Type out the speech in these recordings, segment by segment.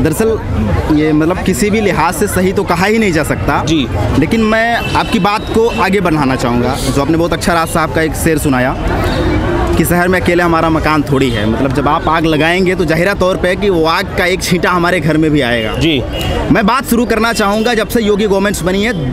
दरअसल ये मतलब किसी भी लिहाज से सही तो कहा ही नहीं जा सकता जी, लेकिन मैं आपकी बात को आगे बढ़ाना चाहूँगा। जो आपने बहुत अच्छा राज साहब का एक शेर सुनाया कि शहर में अकेले हमारा मकान थोड़ी है। मतलब जब आप आग लगाएंगे तो जाहिरा तौर पे कि वो आग का एक छींटा हमारे घर में भी आएगा जी। मैं बात शुरू करना चाहूँगा जब से योगी गवर्नमेंट्स बनी है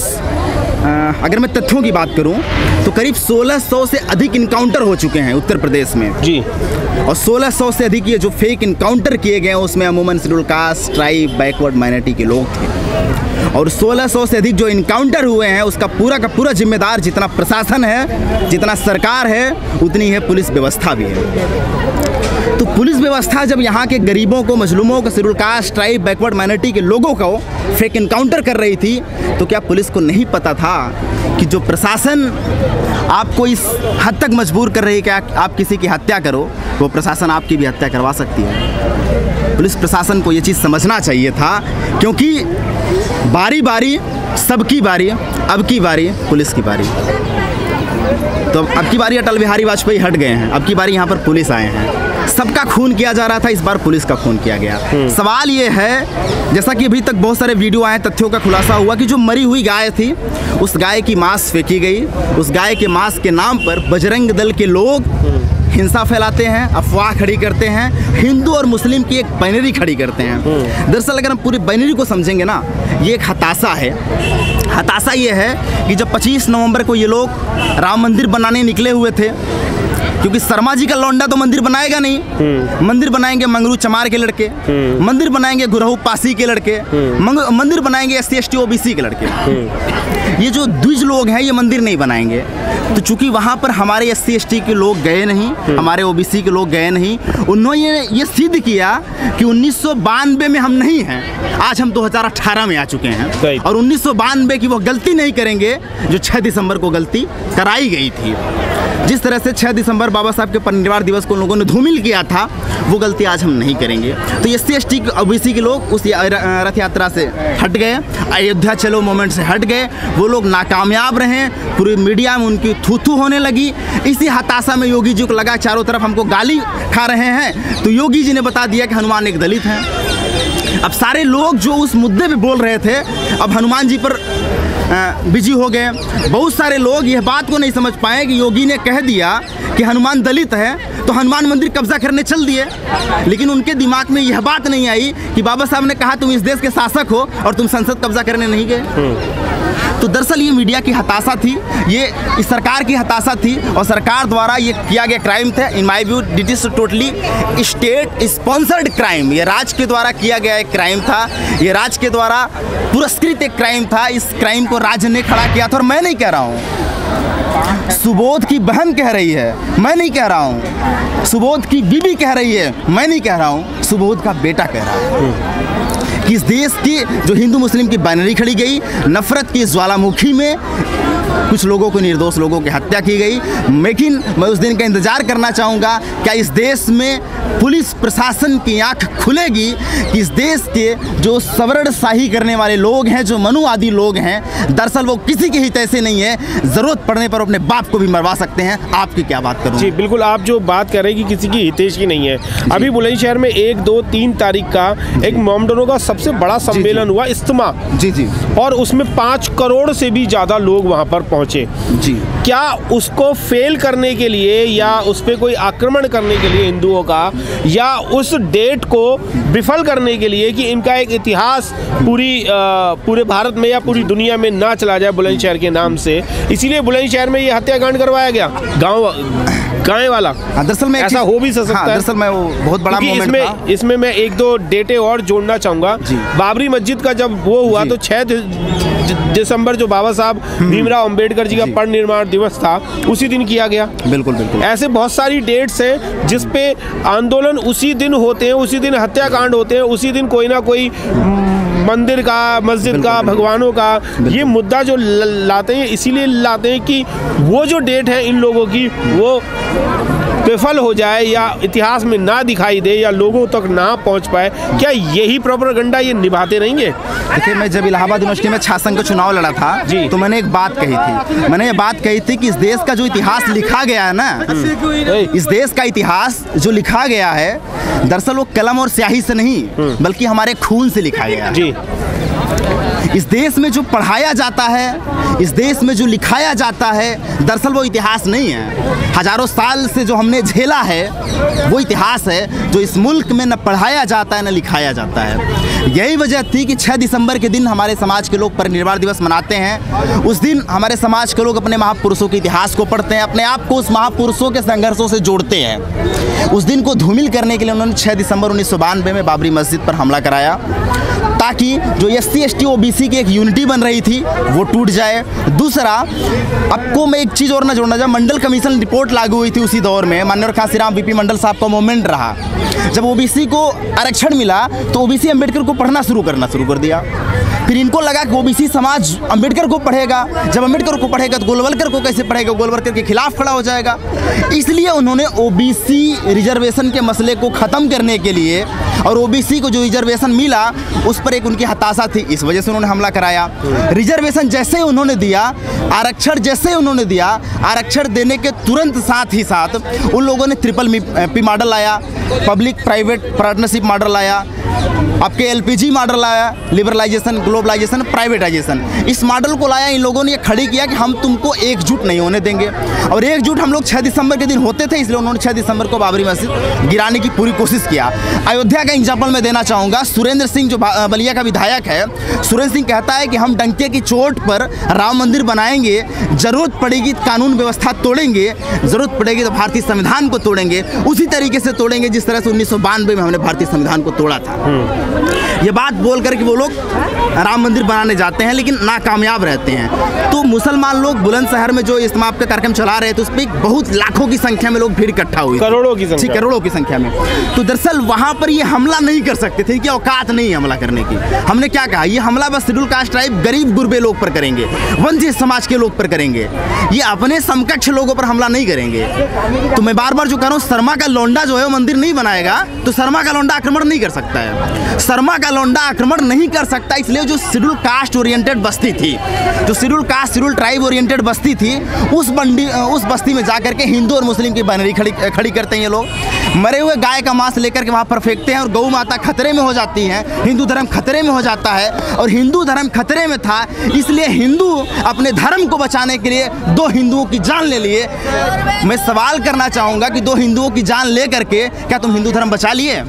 अगर मैं तथ्यों की बात करूं तो करीब 1600 से अधिक इनकाउंटर हो चुके हैं उत्तर प्रदेश में जी। और 1600 से अधिक ये जो फेक इनकाउंटर किए गए हैं उसमें अमूमन schedule caste, tribe, backward minority के लोग थे। और 1600 से अधिक जो इनकाउंटर हुए हैं उसका पूरा का पूरा जिम्मेदार जितना प्रशासन है, जितना सरकार है, उतनी है पुलिस व्यवस्था भी है। तो पुलिस व्यवस्था जब यहाँ के गरीबों को, मजलूमों को, schedule caste, tribe, backward minority के लोगों को फेक इनकाउंटर कर रही थी तो क्या पुलिस को नहीं पता था कि जो प्रशासन आपको इस हद तक मजबूर कर रही है कि आप किसी की हत्या करो, वो प्रशासन आपकी भी हत्या करवा सकती है। पुलिस प्रशासन को ये चीज़ समझना चाहिए था, क्योंकि बारी बारी सबकी बारी, अब की बारी पुलिस की बारी। तो अब की बारी अटल बिहारी वाजपेयी हट गए हैं, अब की बारी यहाँ पर पुलिस आए हैं। सबका खून किया जा रहा था, इस बार पुलिस का खून किया गया। सवाल ये है, जैसा कि अभी तक बहुत सारे वीडियो आए, तथ्यों का खुलासा हुआ कि जो मरी हुई गाय थी उस गाय की मांस फेंकी गई। उस गाय के मांस के नाम पर बजरंग दल के लोग हिंसा फैलाते हैं, अफवाह खड़ी करते हैं, हिंदू और मुस्लिम की एक बाइनरी खड़ी करते हैं। दरअसल अगर हम पूरी बाइनरी को समझेंगे ना, ये एक हताशा है। हताशा ये है कि जब 25 नवंबर को ये लोग राम मंदिर बनाने निकले हुए थे, क्योंकि शर्मा जी का लौंडा तो मंदिर बनाएगा नहीं, मंदिर बनाएंगे मंगरू चमार के लड़के, मंदिर बनाएंगे गुरहू पासी के लड़के, मंदिर बनाएंगे SC ST OBC के लड़के। ये जो द्विज लोग हैं ये मंदिर नहीं बनाएंगे। तो चूंकि वहाँ पर हमारे SC ST के लोग गए नहीं, हमारे OBC के लोग गए नहीं, उन्होंने ये सिद्ध किया कि 1992 में हम नहीं हैं, आज हम 2018 में आ चुके हैं। और 1992 की वो गलती नहीं करेंगे जो 6 दिसंबर को गलती कराई गई थी। जिस तरह से 6 दिसंबर बाबा साहब के परिनिर्वाण दिवस को लोगों ने धूमिल किया था, वो गलती आज हम नहीं करेंगे। तो SC ST OBC के लोग उस रथ यात्रा से हट गए, अयोध्या चलो मूवमेंट से हट गए, वो लोग नाकामयाब रहे, पूरी मीडिया में उनकी थू होने लगी। इसी हताशा में योगी जी को लगा चारों तरफ हमको गाली खा रहे हैं, तो योगी जी ने बता दिया कि हनुमान एक दलित हैं। अब सारे लोग जो उस मुद्दे पे बोल रहे थे अब हनुमान जी पर बिजी हो गए। बहुत सारे लोग यह बात को नहीं समझ पाए कि योगी ने कह दिया कि हनुमान दलित है तो हनुमान मंदिर कब्जा करने चल दिए, लेकिन उनके दिमाग में यह बात नहीं आई कि बाबा साहब ने कहा तुम इस देश के शासक हो और तुम संसद कब्जा करने नहीं गए। तो दरअसल ये मीडिया की हताशा थी, ये इस सरकार की हताशा थी, और सरकार द्वारा ये किया गया क्राइम था। In my view it is totally state sponsored crime. ये राज्य के द्वारा किया गया एक क्राइम था, ये राज्य के द्वारा पुरस्कृत एक क्राइम था। इस क्राइम को राज्य ने खड़ा किया था, और मैं नहीं कह रहा हूँ, सुबोध की बहन कह रही है, मैं नहीं कह रहा हूँ, सुबोध की बीबी कह रही है, मैं नहीं कह रहा हूँ, सुबोध का बेटा कह रहा है कि इस देश की जो हिंदू मुस्लिम की बाइनरी खड़ी गई, नफरत की ज्वालामुखी में कुछ लोगों को, निर्दोष लोगों की हत्या की गई। लेकिन मैं उस दिन का इंतजार करना चाहूँगा, क्या इस देश में पुलिस प्रशासन की आंख खुलेगी कि इस देश के जो सवर्णशाही करने वाले लोग हैं, जो मनुवादी लोग हैं, दरअसल वो किसी के हित ऐसे नहीं है, ज़रूरत पड़ने पर अपने बाप को भी मरवा सकते हैं। आपकी क्या बात करूँ? जी बिल्कुल, आप जो बात कर रहे हैं कि किसी की हितैषी नहीं है। अभी बुलंदशहर में 1, 2, 3 तारीख का एक मोमडनों का सबसे बड़ा सम्मेलन हुआ, इज्तिमा। जी। और उसमें 5 करोड़ से भी ज़्यादा लोग वहाँ पर पहुँचे। जी, क्या उसको फेल करने के लिए या उस पर कोई आक्रमण करने के लिए हिंदुओं का, या उस डेट को विफल करने के लिए कि इनका एक इतिहास पूरे भारत में या पूरी दुनिया में ना चला जाए बुलंदशहर के नाम से, इसीलिए बुलंदशहर में ये हत्याकांड करवाया गया गाय वाला? दरअसल में ऐसा हो भी सकता है। दरअसल में वो बहुत बड़ा मोमेंट था। इसमें मैं 1-2 डेटें और जोड़ना चाहूँगा। बाबरी मस्जिद का जब वो हुआ तो 6 दिसंबर जो बाबा साहब भीमराव अंबेडकर जी का परिनिर्वाण दिवस था, उसी दिन किया गया। बिल्कुल। ऐसे बहुत सारी डेट्स हैं जिस पे आंदोलन उसी दिन होते हैं, उसी दिन हत्याकांड होते हैं, उसी दिन कोई ना कोई मंदिर का, मस्जिद का, भगवानों का ये मुद्दा जो लाते हैं, इसीलिए लाते हैं कि वो जो डेट है इन लोगों की वो विफल हो जाए या इतिहास में ना दिखाई दे या लोगों तक ना पहुंच पाए। क्या यही प्रोपेगेंडा ये निभाते रहेंगे? देखिए, मैं जब इलाहाबाद यूनिवर्सिटी में छात्र संघ का चुनाव लड़ा था तो मैंने एक बात कही थी। मैंने ये बात कही थी कि इस देश का जो इतिहास लिखा गया है ना, इस देश का इतिहास जो लिखा गया है, दरअसल वो कलम और स्याही से नहीं बल्कि हमारे खून से लिखा गया है। जी। इस देश में जो पढ़ाया जाता है, इस देश में जो लिखाया जाता है, दरअसल वो इतिहास नहीं है। हजारों साल से जो हमने झेला है वो इतिहास है जो इस मुल्क में न पढ़ाया जाता है न लिखाया जाता है। यही वजह थी कि 6 दिसंबर के दिन हमारे समाज के लोग परिनिर्वाण दिवस मनाते हैं। उस दिन हमारे समाज के लोग अपने महापुरुषों के इतिहास को पढ़ते हैं, अपने आप को उस महापुरुषों के संघर्षों से जोड़ते हैं। उस दिन को धूमिल करने के लिए उन्होंने 6 दिसंबर 1992 में बाबरी मस्जिद पर हमला कराया ताकि जो SC ST OBC की एक यूनिटी बन रही थी वो टूट जाए। दूसरा, आपको मैं एक चीज़ और ना जोड़ना चाहूँ, मंडल कमीशन रिपोर्ट लागू हुई थी उसी दौर में। माननीय कांसीराम VP मंडल साहब का मूवमेंट रहा। जब OBC को आरक्षण मिला तो OBC अम्बेडकर को पढ़ना शुरू कर दिया। फिर इनको लगा कि OBC समाज अम्बेडकर को पढ़ेगा, जब अम्बेडकर को पढ़ेगा तो गोलवलकर को कैसे पढ़ेगा, गोलवलकर के खिलाफ खड़ा हो जाएगा। इसलिए उन्होंने OBC रिजर्वेशन के मसले को ख़त्म करने के लिए और OBC को जो रिजर्वेशन मिला उस पर एक उनकी हताशा थी, इस वजह से उन्होंने हमला कराया। रिजर्वेशन जैसे उन्होंने दिया, आरक्षण जैसे उन्होंने दिया, आरक्षण देने के तुरंत साथ ही साथ उन लोगों ने PPP मॉडल लाया, पब्लिक प्राइवेट पार्टनरशिप मॉडल लाया, आपके LPG मॉडल लाया, लिबरलाइजेशन, ग्लोबलाइजेशन, प्राइवेटाइजेशन। इस मॉडल को लाया, इन लोगों ने ये खड़ी किया कि हम तुमको एकजुट नहीं होने देंगे। और एकजुट हम लोग 6 दिसंबर के दिन होते थे, इसलिए उन्होंने 6 दिसंबर को बाबरी मस्जिद गिराने की पूरी कोशिश किया। अयोध्या का एग्जाम्पल मैं देना चाहूँगा। सुरेंद्र सिंह जो बलिया का विधायक है, सुरेंद्र सिंह कहता है कि हम डंके की चोट पर राम मंदिर बनाएंगे, जरूरत पड़ेगी कानून व्यवस्था तोड़ेंगे, जरूरत पड़ेगी तो भारतीय संविधान को तोड़ेंगे, उसी तरीके से तोड़ेंगे जिस तरह से 1992 में हमने भारतीय संविधान को तोड़ा था। ये बात बोल कर कि वो लोग राम मंदिर बनाने जाते हैं लेकिन नाकामयाब रहते हैं। तो मुसलमान लोग बुलंदशहर में जो इज्तिमा का कार्यक्रम चला रहे थे उस पर बहुत लाखों की संख्या में लोग भीड़ इकट्ठा हुई, करोड़ों की संख्या में। तो दरअसल वहां पर ये हमला नहीं कर सकते थे, इनकी औकात नहीं है हमला करने की। हमने क्या कहा, ये हमला बस शेड्यूल कास्ट ट्राइब गरीब गुरबे लोग पर करेंगे, वंचित समाज के लोग पर करेंगे, ये अपने समकक्ष लोगों पर हमला नहीं करेंगे। तो मैं बार बार जो कह रहा हूँ, शर्मा का लौंडा जो है वो मंदिर नहीं बनाएगा तो शर्मा का लौंडा आक्रमण नहीं कर सकता है, शर्मा का लौंडा आक्रमण नहीं कर सकता। इसलिए जो शेड्यूल कास्ट ओरिएंटेड बस्ती थी, जो schedule caste schedule tribe oriented बस्ती थी, उस बस्ती में जाकर के हिंदू और मुस्लिम की बाइनरी खड़ी करते हैं ये लोग। मरे हुए गाय का मांस लेकर के वहाँ पर फेंकते हैं और गौ माता खतरे में हो जाती है, हिंदू धर्म खतरे में हो जाता है। और हिंदू धर्म खतरे में था इसलिए हिंदू अपने धर्म को बचाने के लिए 2 हिंदुओं की जान ले लिए। मैं सवाल करना चाहूँगा कि 2 हिंदुओं की जान ले करके क्या तुम हिंदू धर्म बचा लिए?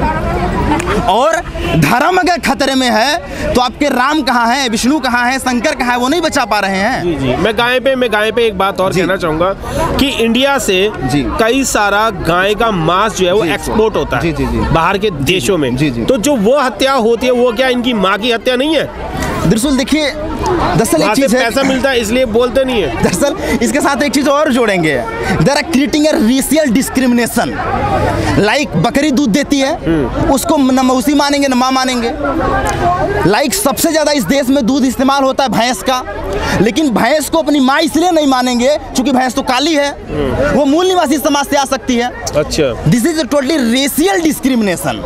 और धर्म अगर खतरे में है तो आपके राम कहाँ हैं, विष्णु कहाँ हैं, शंकर कहाँ है, वो नहीं बचा पा रहे हैं। जी जी। मैं गाय पे एक बात और कहना चाहूंगा कि इंडिया से कई सारा गाय का मांस जो है वो एक्सपोर्ट होता है बाहर के देशों में। तो जो वो हत्या होती है वो क्या इनकी माँ की हत्या नहीं है? दरअसल देखिए, दरअसल एक चीज है, पैसा मिलता है इसलिए बोलते नहीं है। दरअसल इसके साथ एक चीज और जोड़ेंगे, there are creating a racial discrimination. Like बकरी दूध देती है, उसको न मौसी मानेंगे न माँ मानेंगे। लाइक सबसे ज्यादा इस देश में दूध इस्तेमाल होता है भैंस का, लेकिन भैंस को अपनी माँ इसलिए नहीं मानेंगे क्योंकि भैंस तो काली है, वो मूल निवासी समाज से आ सकती है। अच्छा, this is totally racial discrimination.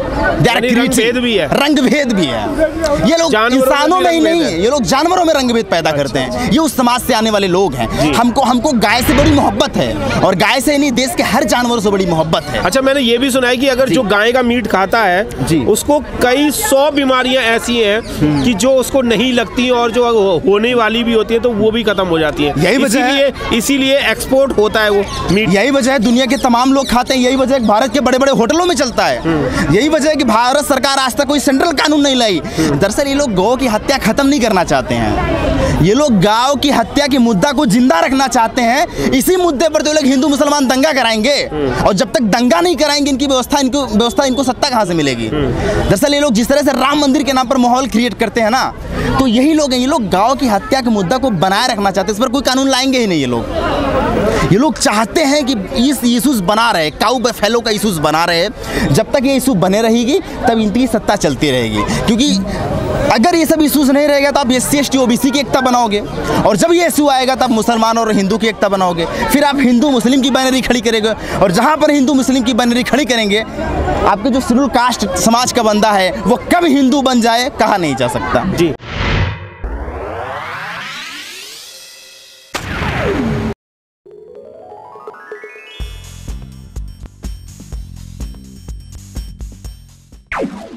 रंगभेद भी है। ये लोग इंसानों में ही नहीं है, ये लोग जानवरों में रंगभेद पैदा करते हैं। ये उस समाज से आने वाले लोग हैं। हमको गाय से बड़ी मोहब्बत है और गाय से नहीं देश के हर जानवरों से बड़ी मोहब्बत है। अच्छा, मैंने ये भी सुना है कि अगर जो गाय का मीट खाता है उसको कई 100 बीमारियां ऐसी हैं कि जो उसको नहीं लगती और जो होने वाली भी होती है तो वो भी खत्म हो जाती है। यही वजह है, इसीलिए एक्सपोर्ट होता है वो मीट। यही वजह है दुनिया के तमाम लोग खाते हैं। यही वजह है भारत के बड़े बड़े होटलों में चलता है। यही वजह है कि भारत सरकार आज तक कोई सेंट्रल कानून नहीं लाई। दरअसल ये लोग गौ की हत्या खत्म नहीं करना चाहते हैं, ये लोग गांव की हत्या के मुद्दा को जिंदा रखना चाहते हैं। इसी मुद्दे पर तो लोग हिंदू मुसलमान दंगा कराएंगे और जब तक दंगा नहीं कराएंगे इनकी व्यवस्था इनको सत्ता कहां से मिलेगी। दरअसल ये लोग जिस तरह से राम मंदिर के नाम पर माहौल क्रिएट करते हैं ना, तो यही लोग हैं, ये लोग गांव की हत्या के मुद्दा को बनाए रखना चाहते हैं। इस पर कोई कानून लाएंगे ही नहीं। ये लोग चाहते हैं कि इस इशूज बना रहे, काऊ बफेलो का इशूज बना रहे। जब तक ये इशू बने रहेगी तब इनकी सत्ता चलती रहेगी, क्योंकि अगर ये सब इशूज नहीं रहेगा तो आप SC ST OBC की एकता बनाओगे और जब ये इशू आएगा तब मुसलमान और हिंदू की एकता बनाओगे। फिर आप हिंदू मुस्लिम की बाइनरी खड़ी करेंगे और जहां पर हिंदू मुस्लिम की बाइनरी खड़ी करेंगे, आपके जो शेड्यूल कास्ट समाज का बंदा है वो कब हिंदू बन जाए कहा नहीं जा सकता। जी। है।